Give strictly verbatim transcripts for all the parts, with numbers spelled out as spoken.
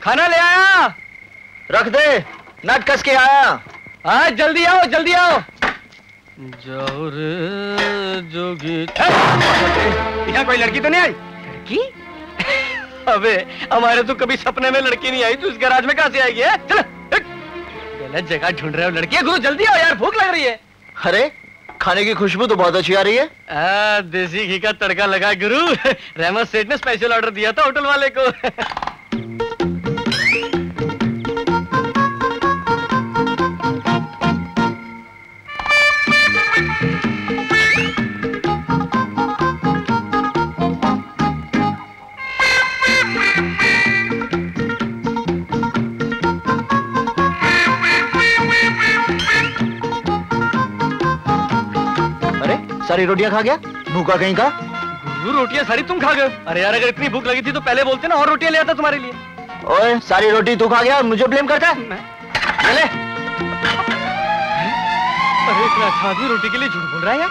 खाना ले आया। रख दे, नट कस के आया। हाँ जल्दी आओ जल्दी आओ। जाओ रे जोगी। यहाँ कोई लड़की तो नहीं आई? लड़की? अबे हमारे तो कभी सपने में लड़की नहीं आई, तू इस गैराज में कहाँ से आएगी? चल गलत जगह ढूंढ रहे हो लड़की। गुरु जल्दी आओ यार, भूख लग रही है। अरे खाने की खुशबू तो बहुत अच्छी आ रही है। आ, देसी घी का तड़का लगा गुरु। रहमत सेठ ने स्पेशल ऑर्डर दिया था होटल वाले को। सारी रोटियां खा गया, भूखा कहीं का। गुरु रोटियां सारी तुम खा गए। अरे यार अगर इतनी भूख लगी थी तो पहले बोलते ना, और रोटियां ले आता तुम्हारे लिए। ओए सारी रोटी तू खा गया और मुझे ब्लेम करता है? चले। अरे इतना अच्छा आदमी रोटी के लिए झूठ बोल रहा है यार।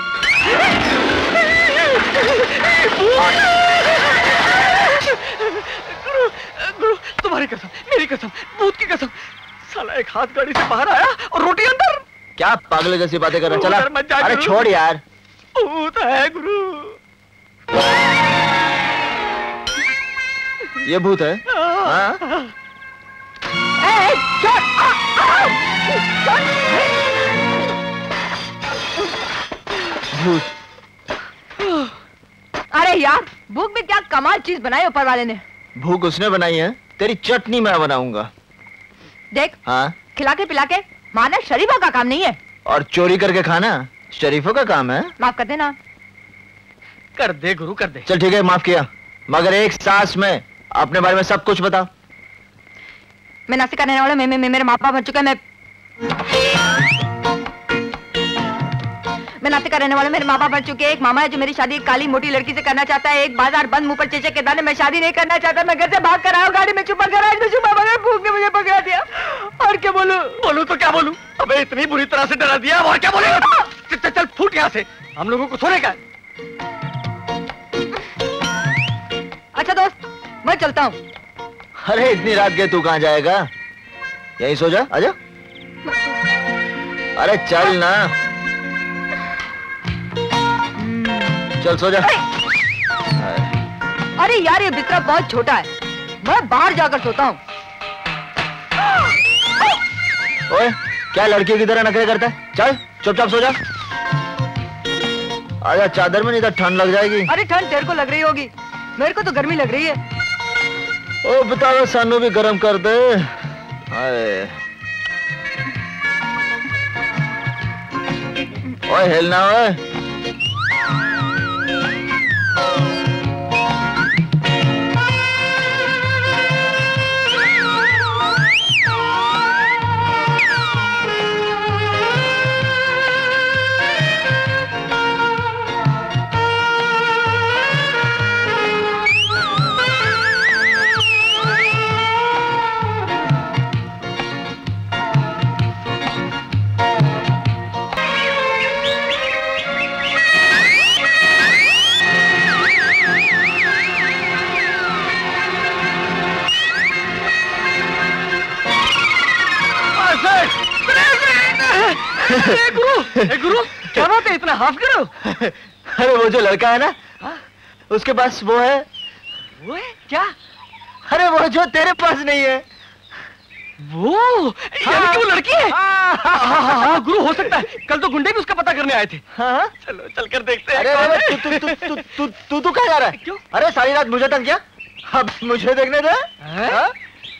गुरु गुरु तुम्हारी कसम, मेरी कसम, भूत की कसम, साला एक हाथ गाड़ी से बाहर आया और रोटी अंदर। क्या पागल जैसी बातें कर रहा? चला। अरे छोड़ यार। भूत है गुरु। ये भूत है? हाँ? भूत। अरे यार भूख भी क्या कमाल चीज बनाई ऊपर वाले ने। भूख उसने बनाई है, तेरी चटनी मैं बनाऊंगा। देख। हाँ? खिला के पिला के मारना शरीफों का काम नहीं है। और चोरी करके खाना शरीफों का काम है। माफ कर देना। कर दे गुरु कर दे। चल ठीक है माफ किया, मगर एक सांस में अपने बारे में सब कुछ बता। मैं नासिक का रहने वाला, मैं, मैं, मैं मेरे माँ बाप मर चुके हैं। मैं मैं नासिक का रहने वाला, मेरे माँ बाप मर चुके हैं। एक मामा है जो मेरी शादी एक काली मोटी लड़की से करना चाहता है। एक बाजार बंद मुंह पर चेचे के दाने, मैं शादी नहीं करना चाहता। मैं घर से भाग कर आया, गाड़ी में छुपा कर आया, छुपा मगर भूख ने मुझे पकड़ा दिया। और क्या बोलूं? बोलूं तो क्या बोलूं? अबे इतनी बुरी तरह से डरा दिया, और क्या बोलेगा? चल चल फूट यहाँ से, हम लोगों को सोने का। अच्छा दोस्त मैं चलता हूँ। अरे इतनी रात के तू कहाँ जाएगा? यहीं सो जा, आजा। अरे चल ना, चल सो जा। अरे यार ये बिस्तरा बहुत छोटा है, मैं बाहर जाकर सोता हूँ। ओए क्या लड़की की तरह नखरे करता है? चल चुपचाप सो जा। आजा चादर में, नहीं तो ठंड लग जाएगी। अरे ठंड तेरे को लग रही होगी, मेरे को तो गर्मी लग रही है। ओ बताओ सानू भी गरम कर दे। आए। ओए हिलना ओए। गुरु, ए गुरु, क्या बात है, इतना हाफ करो? अरे वो जो लड़का है ना, हा? उसके पास वो है। वो है क्या? अरे वो जो तेरे पास नहीं है। वो यानी कि वो लड़की है? हाँ हाँ हाँ गुरु, हो सकता है कल तो गुंडे भी उसका पता करने आए थे। हाँ चलो चल कर देखते हैं। अरे तू तू तू तू तू तू तू कहाँ जा रहा है? क्यों? अरे सारी रात मुझे तंग किया, अब मुझे देखने दे। हाँ?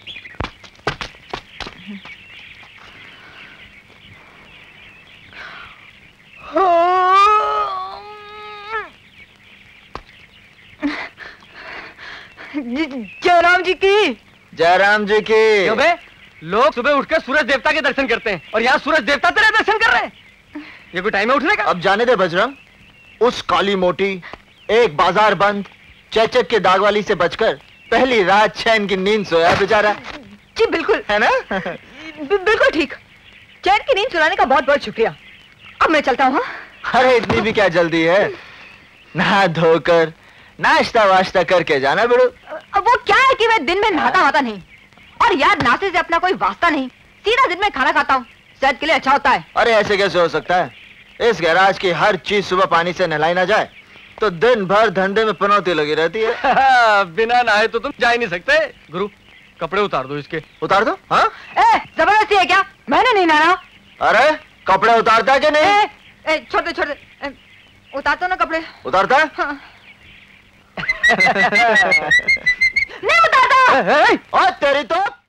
जयराम जी की। जयराम जी की। क्यों बे? लोग सुबह उठकर सूरज देवता के दर्शन करते हैं और यहाँ सूरज देवता तेरे दर्शन कर रहे हैं। ये कोई टाइम है उठने का? अब जाने दे बजरंग, उस काली मोटी एक बाजार बंद चेचक के दाग वाली से बचकर पहली रात चैन की नींद सोया बेचारा। जी बिल्कुल है ना? बिल्कुल ठीक। चैन की नींद सुनाने का बहुत बहुत शुक्रिया। अब मैं चलता हूँ। अरे इतनी भी क्या जल्दी है? नहा धोकर नाश्ता वाश्ता करके जाना बेड़ो। वो क्या है कि मैं दिन में नहाता वहाता नहीं। और यार नाश्ते से अपना कोई वास्ता नहीं, सीधा दिन में खाना खाता हूँ, सेहत के लिए अच्छा होता है। अरे ऐसे कैसे हो सकता है? इस गैराज की हर चीज सुबह पानी से नहलाई ना जाए तो दिन भर धंधे में पनौती लगी रहती है। बिना नहाए तो तुम जा ही नहीं सकते। गुरु कपड़े उतार दो इसके। उतार दो? हाँ? ए, जबरदस्ती है क्या? मैंने नहीं नहाना। अरे कपड़े उतारता है कि नहीं? ए, ए, छोड़ दे छोड़ दे, उतारता ना कपड़े। उतारता है? हाँ। नहीं उतारता। और तेरी तो